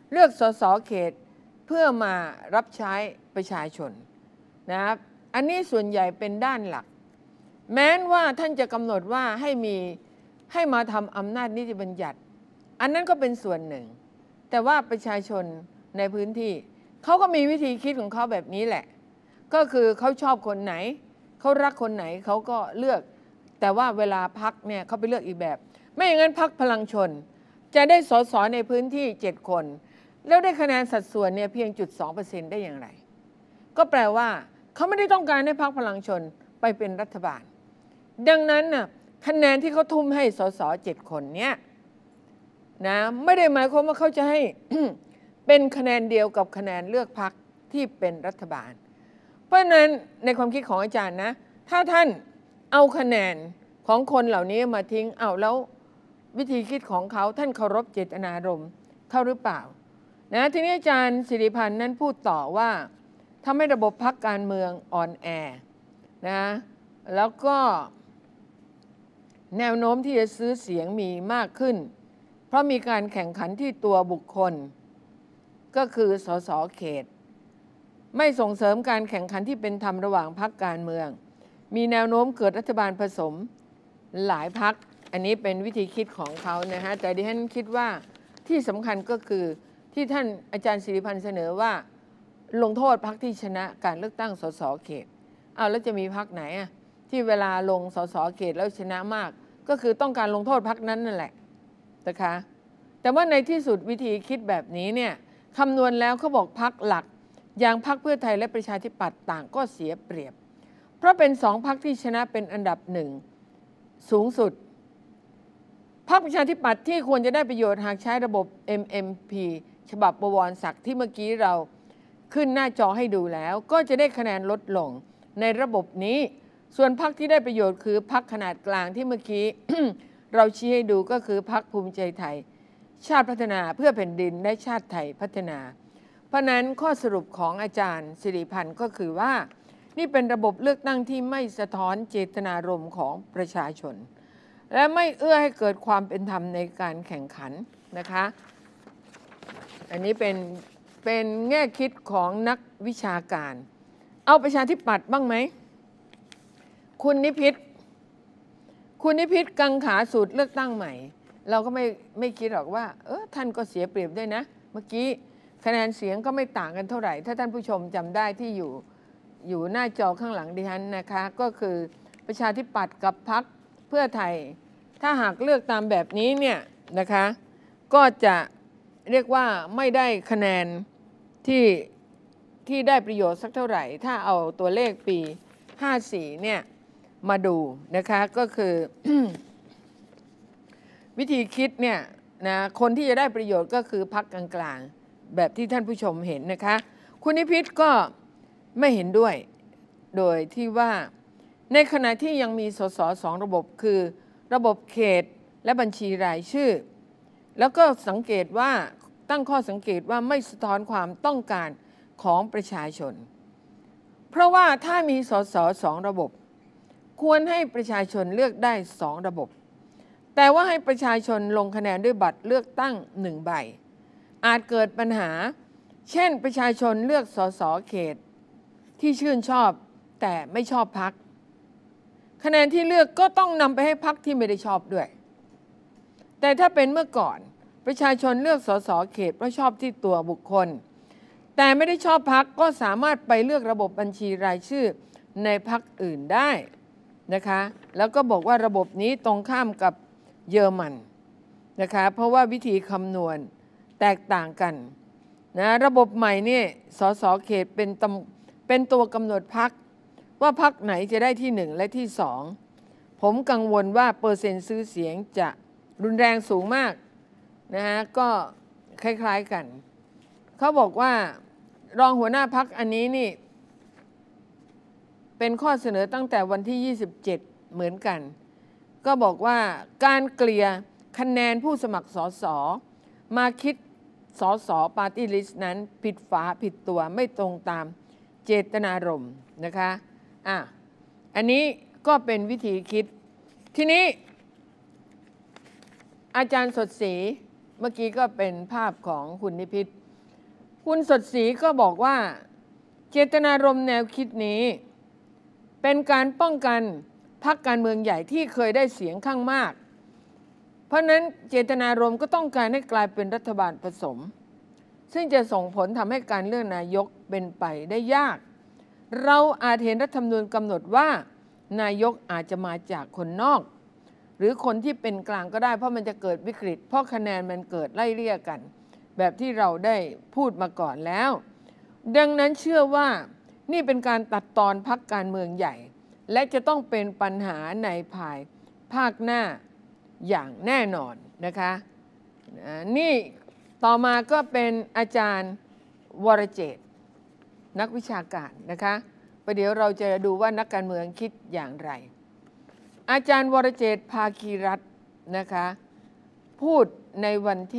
เลือกสสเขตเพื่อมารับใช้ประชาชนนะครับอันนี้ส่วนใหญ่เป็นด้านหลักแม้ว่าท่านจะกำหนดว่าให้มาทำอำนาจนิติบัญญัติอันนั้นก็เป็นส่วนหนึ่งแต่ว่าประชาชนในพื้นที่เขาก็มีวิธีคิดของเขาแบบนี้แหละก็คือเขาชอบคนไหนเขารักคนไหนเขาก็เลือกแต่ว่าเวลาพรรคเนี่ยเขาไปเลือกอีกแบบไม่อย่างนั้นพรรคพลังชนจะได้สสในพื้นที่7 คนแล้วได้คะแนนสัดส่วนเนี่ยเพียง0.2%ได้อย่างไรก็แปลว่าเขาไม่ได้ต้องการให้พรรคพลังชนไปเป็นรัฐบาลดังนั้นน่ะคะแนนที่เขาทุ่มให้สส7 คนเนี่ยนะไม่ได้หมายความว่าเขาจะให้ เป็นคะแนนเดียวกับคะแนนเลือกพรรคที่เป็นรัฐบาลเพราะฉะนั้นในความคิดของอาจารย์นะถ้าท่านเอาคะแนนของคนเหล่านี้มาทิ้งเอาแล้ววิธีคิดของเขาท่านเคารพเจตนารมณ์เขาหรือเปล่านะทีนี้อาจารย์สิริพันธ์นั้นพูดต่อว่าทำให้ระบบพรรคการเมืองอ่อนแอนะแล้วก็แนวโน้มที่จะซื้อเสียงมีมากขึ้นเพราะมีการแข่งขันที่ตัวบุคคลก็คือสสเขตไม่ส่งเสริมการแข่งขันที่เป็นธรรมระหว่างพรรคการเมืองมีแนวโน้มเกิดรัฐบาลผสมหลายพรรคอันนี้เป็นวิธีคิดของเขานะฮะแต่ดิฉันคิดว่าที่สำคัญก็คือที่ท่านอาจารย์สิริพันธ์เสนอว่าลงโทษพรรคที่ชนะการเลือกตั้งสสเขตเอาแล้วจะมีพรรคไหนอะที่เวลาลงสสเขตแล้วชนะมากก็คือต้องการลงโทษพรรคนั้นนั่นแหละนะคะแต่ว่าในที่สุดวิธีคิดแบบนี้เนี่ยคำนวณแล้วเขาบอกพรรคหลักอย่างพรรคเพื่อไทยและประชาธิปัตย์ต่างก็เสียเปรียบเพราะเป็น2 พรรคที่ชนะเป็นอันดับ1สูงสุดพรรคประชาธิปัตย์ที่ควรจะได้ประโยชน์หากใช้ระบบ MMP ฉบับบวรศักดิ์ที่เมื่อกี้เราขึ้นหน้าจอให้ดูแล้วก็จะได้คะแนนลดลงในระบบนี้ส่วนพรรคที่ได้ประโยชน์คือพรรคขนาดกลางที่เมื่อกี้ เราชี้ให้ดูก็คือพรรคภูมิใจไทยชาติพัฒนาเพื่อแผ่นดินและชาติไทยพัฒนาเพราะนั้นข้อสรุปของอาจารย์สิริพันธ์ก็คือว่านี่เป็นระบบเลือกตั้งที่ไม่สะท้อนเจตนารมณ์ของประชาชนและไม่เอื้อให้เกิดความเป็นธรรมในการแข่งขันนะคะอันนี้เป็นแง่คิดของนักวิชาการเอาประชาธิปัตย์บ้างไหมคุณนิพิษกังขาสูตรเลือกตั้งใหม่เราก็ไม่คิดหรอกว่าท่านก็เสียเปรียบด้วยนะเมื่อกี้คะแนนเสียงก็ไม่ต่างกันเท่าไหร่ถ้าท่านผู้ชมจำได้ที่อยู่หน้าจอข้างหลังดิฉันนะคะก็คือประชาธิปัตย์กับพรรคเพื่อไทยถ้าหากเลือกตามแบบนี้เนี่ยนะคะก็จะเรียกว่าไม่ได้คะแนนที่ได้ประโยชน์สักเท่าไหร่ถ้าเอาตัวเลขปี54เนี่ยมาดูนะคะก็คือ วิธีคิดเนี่ยนะคนที่จะได้ประโยชน์ก็คือพรรคกลางๆแบบที่ท่านผู้ชมเห็นนะคะคุณนิพิษก็ไม่เห็นด้วยโดยที่ว่าในขณะที่ยังมีสส2 ระบบคือระบบเขตและบัญชีรายชื่อแล้วก็สังเกตว่าตั้งข้อสังเกตว่าไม่สะท้อนความต้องการของประชาชนเพราะว่าถ้ามีสส2 ระบบควรให้ประชาชนเลือกได้2 ระบบแต่ว่าให้ประชาชนลงคะแนนด้วยบัตรเลือกตั้ง1 ใบอาจเกิดปัญหาเช่นประชาชนเลือกสสเขตที่ชื่นชอบแต่ไม่ชอบพรรคคะแนนที่เลือกก็ต้องนำไปให้พรรคที่ไม่ได้ชอบด้วยแต่ถ้าเป็นเมื่อก่อนประชาชนเลือกสสเขตเพราะชอบที่ตัวบุคคลแต่ไม่ได้ชอบพรรคก็สามารถไปเลือกระบบบัญชีรายชื่อในพรรคอื่นได้นะคะแล้วก็บอกว่าระบบนี้ตรงข้ามกับเยอรมันนะคะเพราะว่าวิธีคำนวณแตกต่างกันนะระบบใหม่นี่สสเขตเป็นตัวกำหนดพรรคว่าพรรคไหนจะได้ที่1และที่2ผมกังวลว่าเปอร์เซ็นต์ซื้อเสียงจะรุนแรงสูงมากนะฮะก็คล้ายๆกันเขาบอกว่ารองหัวหน้าพรรคอันนี้นี่เป็นข้อเสนอตั้งแต่วันที่27เหมือนกันก็บอกว่าการเกลี่ยคะแนนผู้สมัครสสมาคิดสสปาร์ตี้ลิสต์นั้นผิดฝาผิดตัวไม่ตรงตามเจตนารมณ์นะคะอันนี้ก็เป็นวิธีคิดทีนี้อาจารย์สดศรีเมื่อกี้ก็เป็นภาพของคุณนิพิษคุณสดศรีก็บอกว่าเจตนารมณ์แนวคิดนี้เป็นการป้องกันพรรคการเมืองใหญ่ที่เคยได้เสียงข้างมากเพราะนั้นเจตนารมณ์ก็ต้องการให้กลายเป็นรัฐบาลผสมซึ่งจะส่งผลทำให้การเลือกนายกเป็นไปได้ยากเราอาจเห็นรัฐธรรมนูญกำหนดว่านายกอาจจะมาจากคนนอกหรือคนที่เป็นกลางก็ได้เพราะมันจะเกิดวิกฤตเพราะคะแนนมันเกิดไล่เลี่ยกันแบบที่เราได้พูดมาก่อนแล้วดังนั้นเชื่อว่านี่เป็นการตัดตอนพรรคการเมืองใหญ่และจะต้องเป็นปัญหาในภาคหน้าอย่างแน่นอนนะคะนี่ต่อมาก็เป็นอาจารย์วรเจตน์นักวิชาการนะคะประเดี๋ยวเราจะดูว่านักการเมืองคิดอย่างไรอาจารย์วรเจตน์ภาคีรัตน์นะคะพูดในวันที่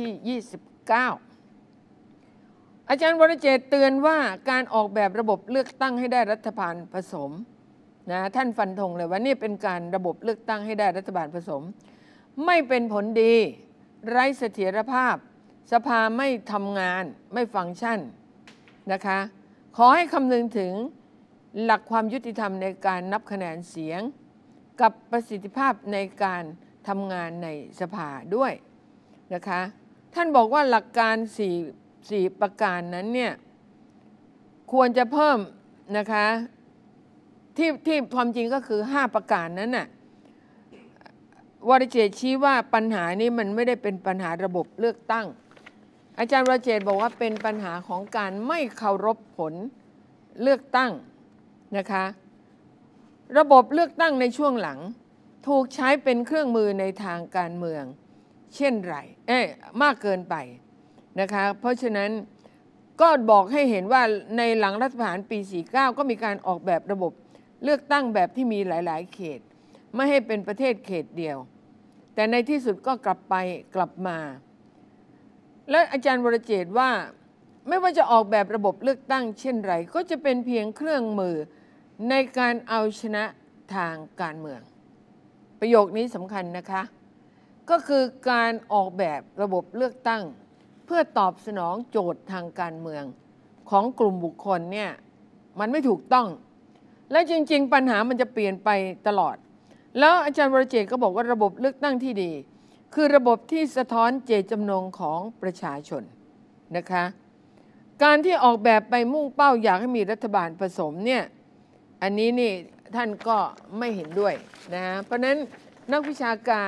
29 อาจารย์วรเจตน์เตือนว่าการออกแบบระบบเลือกตั้งให้ได้รัฐบาลผสมนะท่านฟันธงเลยว่านี่เป็นการระบบเลือกตั้งให้ได้รัฐบาลผสมไม่เป็นผลดีไร้เสถียรภาพสภาไม่ทำงานไม่ฟังก์ชันนะคะขอให้คำนึงถึงหลักความยุติธรรมในการนับคะแนนเสียงกับประสิทธิภาพในการทำงานในสภาด้วยนะคะท่านบอกว่าหลักการ4ประการนั้นเนี่ยควรจะเพิ่มนะคะที่ความจริงก็คือ5ประการนั้นน่ะวรเจตน์ชี้ว่าปัญหานี้มันไม่ได้เป็นปัญหาระบบเลือกตั้งอาจารย์วรเจตน์บอกว่าเป็นปัญหาของการไม่เคารพผลเลือกตั้งนะคะระบบเลือกตั้งในช่วงหลังถูกใช้เป็นเครื่องมือในทางการเมืองเช่นไรมากเกินไปนะคะเพราะฉะนั้นก็บอกให้เห็นว่าในหลังรัฐประหารปี 49 ก็มีการออกแบบระบบเลือกตั้งแบบที่มีหลายๆเขตไม่ให้เป็นประเทศเขตเดียวแต่ในที่สุดก็กลับไปกลับมาและอาจารย์วรเจตน์ว่าไม่ว่าจะออกแบบระบบเลือกตั้งเช่นไรก็จะเป็นเพียงเครื่องมือในการเอาชนะทางการเมืองประโยคนี้สำคัญนะคะก็คือการออกแบบระบบเลือกตั้งเพื่อตอบสนองโจทย์ทางการเมืองของกลุ่มบุคคลเนี่ยมันไม่ถูกต้องและจริงๆปัญหามันจะเปลี่ยนไปตลอดแล้วอาจารย์วรเจตน์ก็บอกว่าระบบเลือกตั้งที่ดีคือระบบที่สะท้อนเจตจำนงของประชาชนนะคะการที่ออกแบบไปมุ่งเป้าอยากให้มีรัฐบาลผสมเนี่ยอันนี้นี่ท่านก็ไม่เห็นด้วยนะเพราะนั้นนักวิชาการ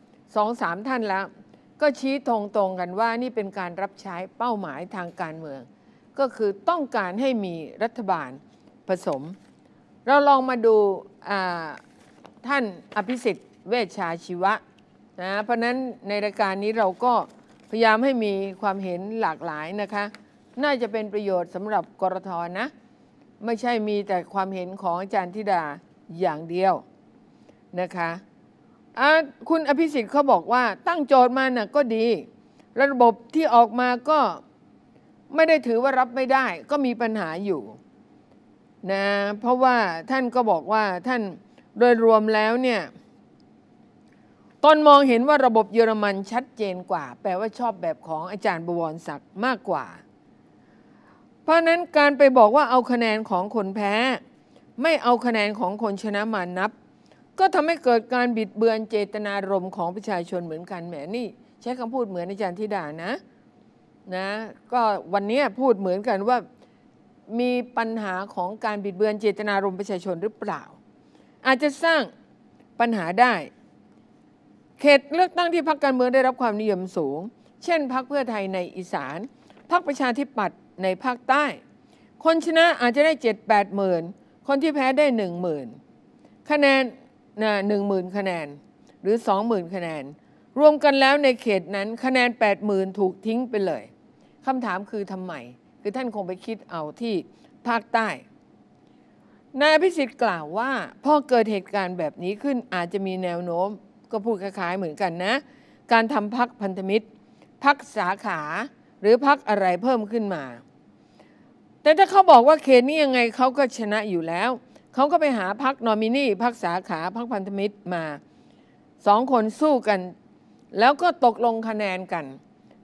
2-3 ท่านแล้วก็ชี้ตรงกันว่านี่เป็นการรับใช้เป้าหมายทางการเมืองก็คือต้องการให้มีรัฐบาลผสมเราลองมาดูท่านอภิสิทธิ์เวชชาชีวะนะเพราะนั้นในรายการนี้เราก็พยายามให้มีความเห็นหลากหลายนะคะน่าจะเป็นประโยชน์สำหรับกรท.นะไม่ใช่มีแต่ความเห็นของอาจารย์ธิดาอย่างเดียวนะคะคุณอภิสิทธิ์เขาบอกว่าตั้งโจทย์มาน่ะก็ดีระบบที่ออกมาก็ไม่ได้ถือว่ารับไม่ได้ก็มีปัญหาอยู่นะเพราะว่าท่านก็บอกว่าท่านโดยรวมแล้วเนี่ยตนมองเห็นว่าระบบเยอรมันชัดเจนกว่าแปลว่าชอบแบบของอาจารย์บวรศักดิ์มากกว่าเพราะนั้นการไปบอกว่าเอาคะแนนของคนแพ้ไม่เอาคะแนนของคนชนะมานับก็ทำให้เกิดการบิดเบือนเจตนารมณ์ของประชาชนเหมือนกันแหมนี่ใช้คำพูดเหมือนอาจารย์ธิดานะก็วันนี้พูดเหมือนกันว่ามีปัญหาของการบิดเบือนเจตนารมณ์ประชาชนหรือเปล่าอาจจะสร้างปัญหาได้เขตเลือกตั้งที่พรรคการเมืองได้รับความนิยมสูงเช่นพรรคเพื่อไทยในอีสานพรรคประชาธิปัตย์ในภาคใต้คนชนะอาจจะได้ 7-8 หมื่นคนที่แพ้ได้ 10,000 คะแนน10,000 คะแนนหรือ 20,000 คะแนนรวมกันแล้วในเขตนั้นคะแนน 80,000 ถูกทิ้งไปเลยคำถามคือทำไมคือท่านคงไปคิดเอาที่ภาคใต้นายอภิสิทธิ์กล่าวว่าพอเกิดเหตุการณ์แบบนี้ขึ้นอาจจะมีแนวโน้มก็พูดคล้ายๆเหมือนกันนะการทำพรรคพันธมิตรพรรคสาขาหรือพรรคอะไรเพิ่มขึ้นมาแต่ถ้าเขาบอกว่าเขตนี้ยังไงเขาก็ชนะอยู่แล้วเขาก็ไปหาพรรคนอมินีพรรคสาขาพรรคพันธมิตรมา2 คนสู้กันแล้วก็ตกลงคะแนนกัน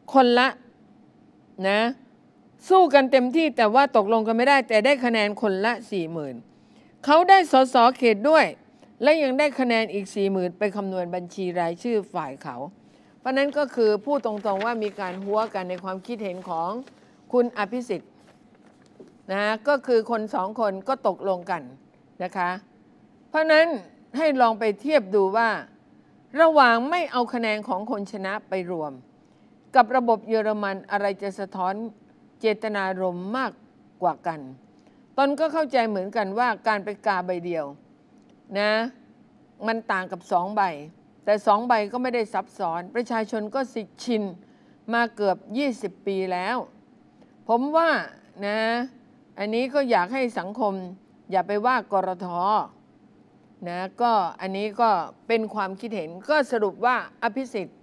คนละนะสู้กันเต็มที่แต่ว่าตกลงกันไม่ได้แต่ได้คะแนนคนละ 40,000เขาได้สสเขตด้วยและยังได้คะแนนอีก 40,000ไปคำนวณบัญชีรายชื่อฝ่ายเขาเพราะนั้นก็คือพูดตรงๆว่ามีการหัวกันในความคิดเห็นของคุณอภิสิทธิ์นะก็คือคนสองคนก็ตกลงกันนะคะเพราะนั้นให้ลองไปเทียบดูว่าระหว่างไม่เอาคะแนนของคนชนะไปรวมกับระบบเยอรมันอะไรจะสะท้อนเจตนารมณ์มากกว่ากันตนก็เข้าใจเหมือนกันว่าการไปกาใบเดียวนะมันต่างกับ2 ใบแต่2 ใบก็ไม่ได้ซับซ้อนประชาชนก็ชินมาเกือบ20 ปีแล้วผมว่านะอันนี้ก็อยากให้สังคมอย่าไปว่ากรท.นะก็อันนี้ก็เป็นความคิดเห็นก็สรุปว่าอภิสิทธิ์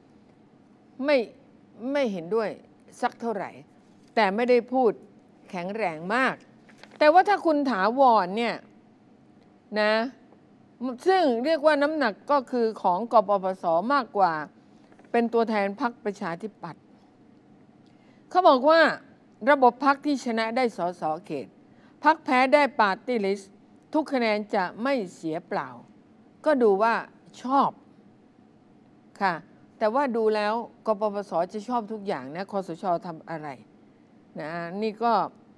ไม่เห็นด้วยสักเท่าไหร่แต่ไม่ได้พูดแข็งแรงมากแต่ว่าถ้าคุณถาวรเนี่ยนะซึ่งเรียกว่าน้ำหนักก็คือของกปปส.มากกว่าเป็นตัวแทนพรรคประชาธิปัตย์เขาบอกว่าระบบพรรคที่ชนะได้สสเขตพรรคแพ้ได้ปาร์ตี้ลิสต์ทุกคะแนนจะไม่เสียเปล่าก็ดูว่าชอบค่ะแต่ว่าดูแล้วกปปส.จะชอบทุกอย่างนะคสช.ทำอะไรนะนี่ก็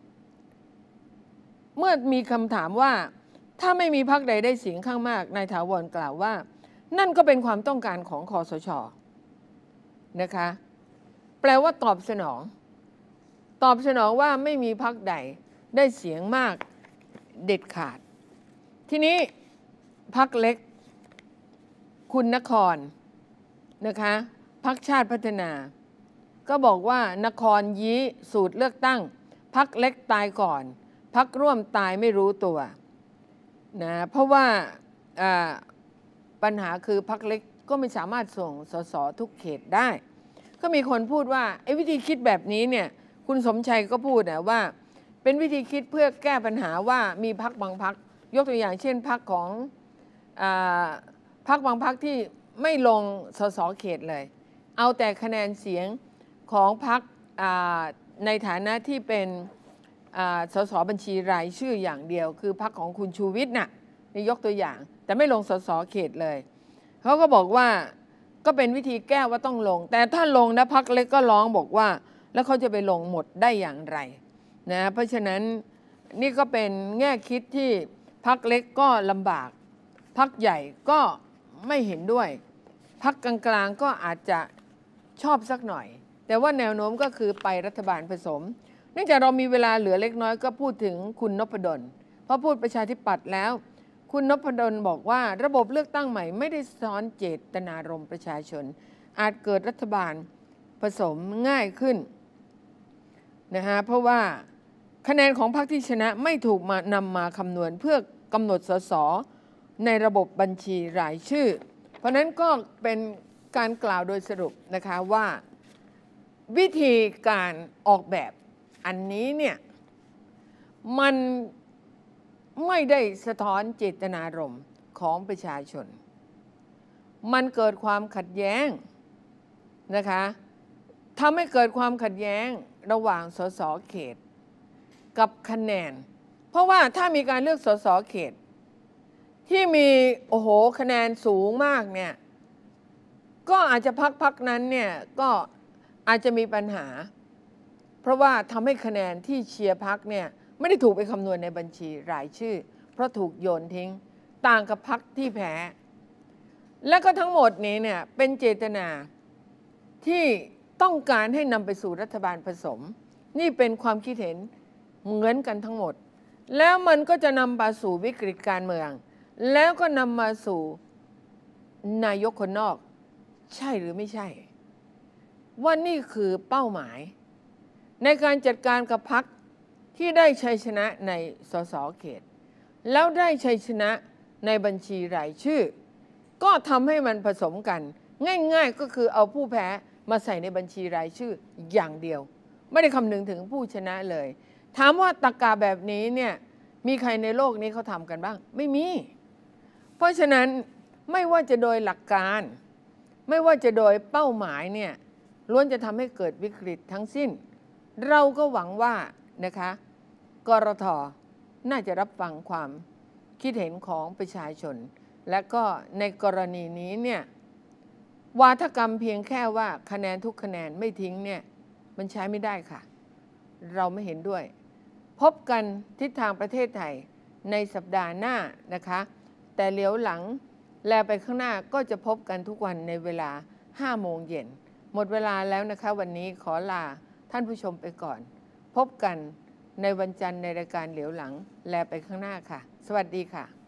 เมื่อมีคำถามว่าถ้าไม่มีพรรคใดได้เสียงข้างมากนายถาวรกล่าวว่านั่นก็เป็นความต้องการของคสช.นะคะแปลว่าตอบสนองว่าไม่มีพรรคใดได้เสียงมากเด็ดขาดทีนี้พรรคเล็กคุณนครนะคะพรรคชาติพัฒนาก็บอกว่านครยี้สูตรเลือกตั้งพรรคเล็กตายก่อนพรรคร่วมตายไม่รู้ตัวนะเพราะว่าปัญหาคือพรรคเล็กก็ไม่สามารถส่งสสทุกเขตได้ก็มีคนพูดว่าไอ้วิธีคิดแบบนี้เนี่ยคุณสมชัยก็พูดนะว่าเป็นวิธีคิดเพื่อแก้ปัญหาว่ามีพรรคบางพรรคยกตัวอย่างเช่นพรรคของพรรคบางพรรคที่ไม่ลงสสเขตเลยเอาแต่คะแนนเสียงของพรรคในฐานะที่เป็นสสบัญชีรายชื่ออย่างเดียวคือพรรคของคุณชูวิทย์น่ะนี่ยกตัวอย่างแต่ไม่ลงสสเขตเลยเขาก็บอกว่าก็เป็นวิธีแก้ว่าต้องลงแต่ถ้าลงนะพรรคเล็กก็ร้องบอกว่าแล้วเขาจะไปลงหมดได้อย่างไรนะเพราะฉะนั้นนี่ก็เป็นแง่คิดที่พรรคเล็กก็ลำบากพรรคใหญ่ก็ไม่เห็นด้วยพรรคกลางๆก็อาจจะชอบสักหน่อยแต่ว่าแนวโน้มก็คือไปรัฐบาลผสมเนื่องจากเรามีเวลาเหลือเล็กน้อยก็พูดถึงคุณนพดลพอพูดประชาธิปัตย์แล้วคุณนพดลบอกว่าระบบเลือกตั้งใหม่ไม่ได้ซ้อนเจตนารมณ์ประชาชนอาจเกิดรัฐบาลผสมง่ายขึ้นนะฮะเพราะว่าคะแนนของพรรคที่ชนะไม่ถูกนำมาคำนวณเพื่อกำหนดสสในระบบบัญชีรายชื่อเพราะนั้นก็เป็นการกล่าวโดยสรุปนะคะว่าวิธีการออกแบบอันนี้เนี่ยมันไม่ได้สะท้อนเจตนารมณ์ของประชาชนมันเกิดความขัดแย้งนะคะทำให้เกิดความขัดแย้งระหว่างสสเขตกับคะแนนเพราะว่าถ้ามีการเลือกสสเขตที่มีคะแนนสูงมากเนี่ยก็อาจจะพักนั้นเนี่ยก็อาจจะมีปัญหาเพราะว่าทำให้คะแนนที่เชียร์พรรคเนี่ยไม่ได้ถูกไปคำนวณในบัญชีรายชื่อเพราะถูกโยนทิ้งต่างกับพรรคที่แพ้และก็ทั้งหมดนี้เนี่ยเป็นเจตนาที่ต้องการให้นำไปสู่รัฐบาลผสมนี่เป็นความคิดเห็นเหมือนกันทั้งหมดแล้วมันก็จะนำมาสู่วิกฤตการเมืองแล้วก็นำมาสู่นายกคนนอกใช่หรือไม่ใช่ว่านี่คือเป้าหมายในการจัดการกับพรรคที่ได้ชัยชนะในสสเขตแล้วได้ชัยชนะในบัญชีรายชื่อก็ทำให้มันผสมกันง่ายๆก็คือเอาผู้แพ้มาใส่ในบัญชีรายชื่ออย่างเดียวไม่ได้คำนึงถึงผู้ชนะเลยถามว่าตรรกะแบบนี้เนี่ยมีใครในโลกนี้เขาทำกันบ้างไม่มีเพราะฉะนั้นไม่ว่าจะโดยหลักการไม่ว่าจะโดยเป้าหมายเนี่ยล้วนจะทำให้เกิดวิกฤตทั้งสิ้น เราก็หวังว่านะคะกรท.น่าจะรับฟังความคิดเห็นของประชาชน และก็ในกรณีนี้เนี่ยวาทกรรมเพียงแค่ว่าคะแนนทุกคะแนนไม่ทิ้งเนี่ยมันใช้ไม่ได้ค่ะเราไม่เห็นด้วยพบกันทิศทางประเทศไทยในสัปดาห์หน้านะคะแต่เหลียวหลังแลไปข้างหน้าก็จะพบกันทุกวันในเวลา 5 โมงเย็นหมดเวลาแล้วนะคะวันนี้ขอลาท่านผู้ชมไปก่อนพบกันในวันจันทร์ในรายการเหลียวหลังแลไปข้างหน้าค่ะสวัสดีค่ะ